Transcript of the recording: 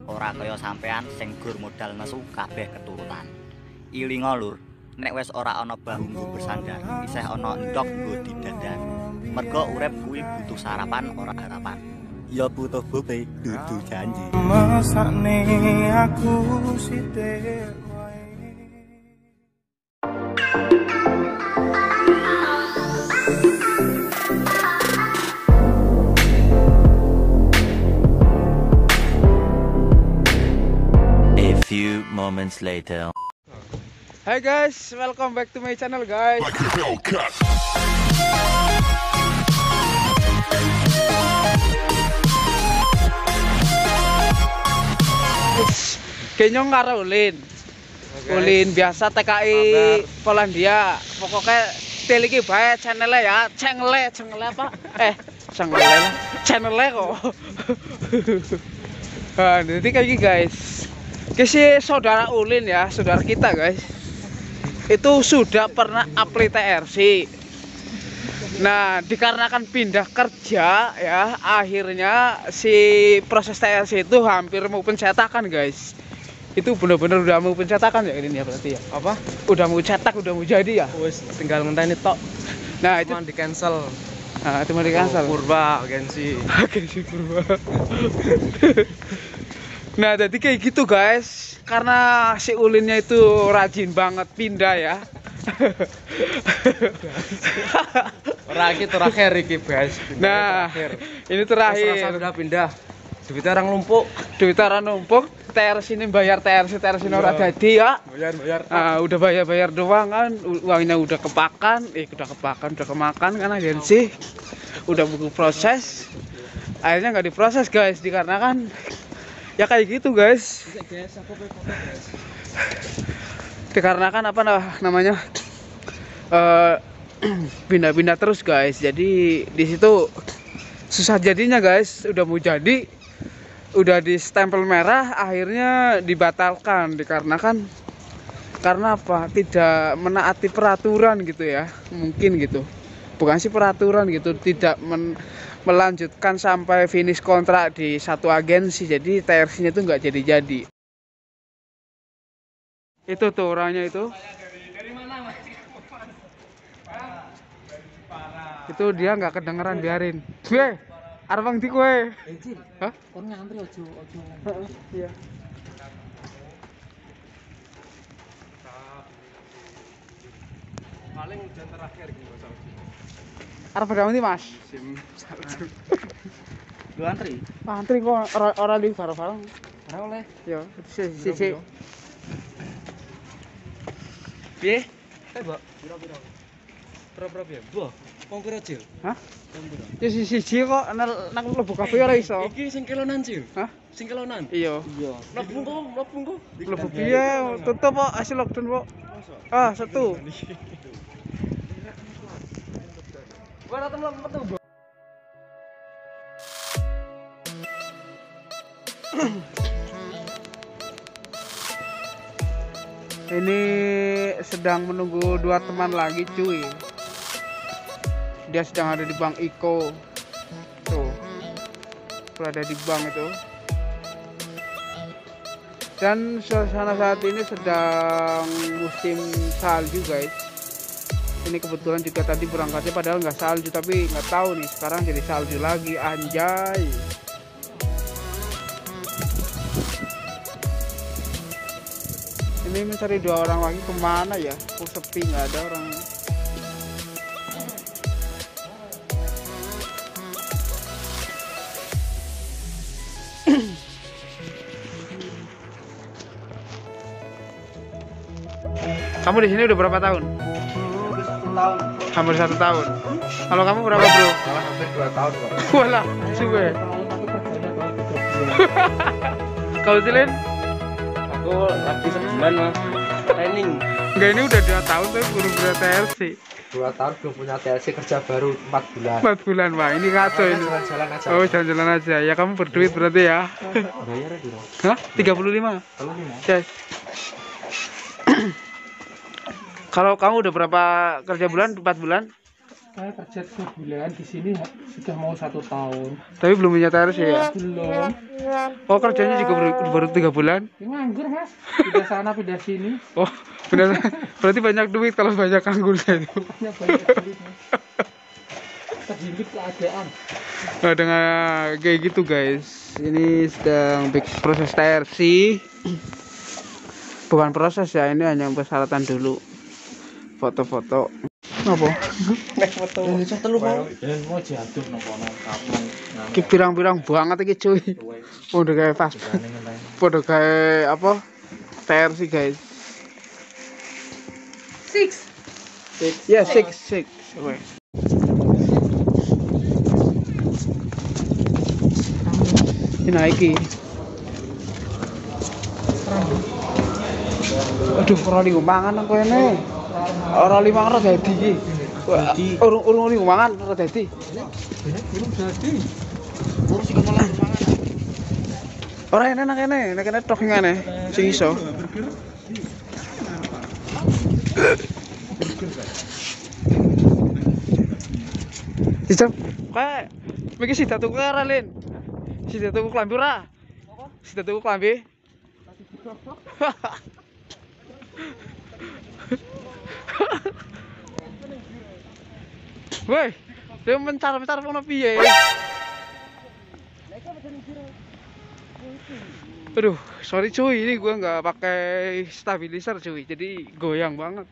Ora kaya sampean sing gur modal nesu kabeh keturutan. Ilinga lur, nek wis ora ana bahu nggo bersandar, isih ana endhog nggo didandan. Mergo urip kuwi butuh sarapan ora harapan. Ya butuh bukti dudu janji. Mesakne aku sithik wae. A few moments later. Hai guys, welcome back to my channel guys. Kenyong karo Ulin. Ulin biasa TKI Polandia. Pokoknya teli iki bae channelnya ya. Channelnya apa? Channelnya kok. Nah, jadi kayak gini guys. Kisi saudara Ulin ya, saudara kita guys. Itu sudah pernah apply TRC. Nah, dikarenakan pindah kerja ya, akhirnya si proses TRC itu hampir mau pencetakan guys. Itu benar-benar udah mau pencetakan ya ini ya berarti ya. Apa? Udah mau cetak, udah mau jadi ya. Wes tinggal ngenteni tok. Nah, itu Cuma di cancel. nah, itu mau di cancel. Purba agensi. Agensi Purba. Nah, jadi kayak gitu guys. Karena si Ulinnya itu rajin banget pindah ya. Ora terakhir iki, guys. Nah, ini terakhir. Sudah pindah. Duitnya orang numpuk. Duit orang numpuk, TRC ini bayar TRC ini ora dadi ya. Bayar. Nah, udah bayar doang kan, uangnya udah kemakan kan agensi. Udah buku proses. Akhirnya nggak diproses guys, dikarenakan ya kayak gitu guys. Dikarenakan apa namanya? Pindah-pindah terus guys. Jadi di situ susah jadinya guys. Udah mau jadi, udah di stempel merah, akhirnya dibatalkan dikarenakan karena apa? Tidak menaati peraturan gitu ya. Mungkin gitu. Bukan sih peraturan gitu, tidak melanjutkan sampai finish kontrak di satu agensi. Jadi TRC-nya itu nggak jadi-jadi. Itu tuh orangnya itu. Itu dia nggak kedengeran, biarin. Gue, arwang di gue. Hah? Kon ngantri ojo. Iya. Paling hujan terakhir gitu Mas. Arep berapa Mas? Musim salju. Lu antri? Antri kok ora di bareng-bareng. Ora oleh. Yo, sisi. Piye? Mbak, pira-pira. Pira-pira piye? Mbah, wong pira, Cil? Hah? Wong pira? Ya sisi kok nang mlebu kafe ora iso. Iki sing kelonan, Cil. Hah? Sing kelonan. Iya. Iya. Mlebu kok. Mlebu piye? Tutup kok, hasil lockdown kok. Ah, satu. Gua datang metu, Mbah. Ini sedang menunggu dua teman lagi cuy. Dia sedang ada di Bank Iko. Tuh. Berada di bank itu. Dan suasana saat ini sedang musim salju guys. Ini kebetulan juga tadi berangkatnya padahal nggak salju, tapi nggak tahu nih sekarang jadi salju lagi, anjay. Ini mencari dua orang lagi, kemana ya? Kok sepi, nggak ada orang. Kamu di sini udah berapa tahun? Tahun. Hampir 1 tahun. Kalau kamu berapa bro? Malah hampir 2 tahun kok. Walah, suwe. Kau Silin? Aku lagi sebulan Mas. Training. Enggak, ini udah 2 tahun tapi baru punya TRC. 2 tahun belum punya TLC, kerja baru 4 bulan. 4 bulan Pak, ini kacau ini. Jalan-jalan aja. Oh, jalan-jalan aja. Ya kamu berduit berarti ya. Bayar ya, Hah? 35? Kalau nih, Yes. Kalau kamu udah berapa kerja bulan? 4 bulan? Saya kerja 3 bulan di sini sudah mau 1 tahun. Tapi belum punya TRC ya? Belum. Oh, kerjanya juga baru 3 bulan? Ya, nganggur mas. Pindah sana pindah sini. Oh, benar. Berarti banyak duit kalau banyak nganggurnya itu. Hanya banyak duit mas. Terhimpit keadaan. Nah, dengan kayak gitu guys, ini sedang proses TRC. Bukan proses ya, ini hanya persyaratan dulu. Foto-foto. Apa? Nek foto. Cah telu mau. Mau jatuh nang kono kapan. Ki pirang-pirang banget iki cuy. Udah kayak pas. Udah kayak apa? TRC guys. 6. Ya, 6. Oke. Ini aduh, ora li mangan nang kene. Ora li mangan ora dadi iki. Urung li mangan ora dadi. Ora enak nang kene, nek kene tok ngene sing iso. Dijam, kae mikir sida tuku ora, Lin? Sida tuku klambi ora? Sida tuku klambi? Woi, dia mencar-mencar ngono piye? Aduh, sorry cuy, ini gua nggak pakai stabilizer cuy, jadi goyang banget.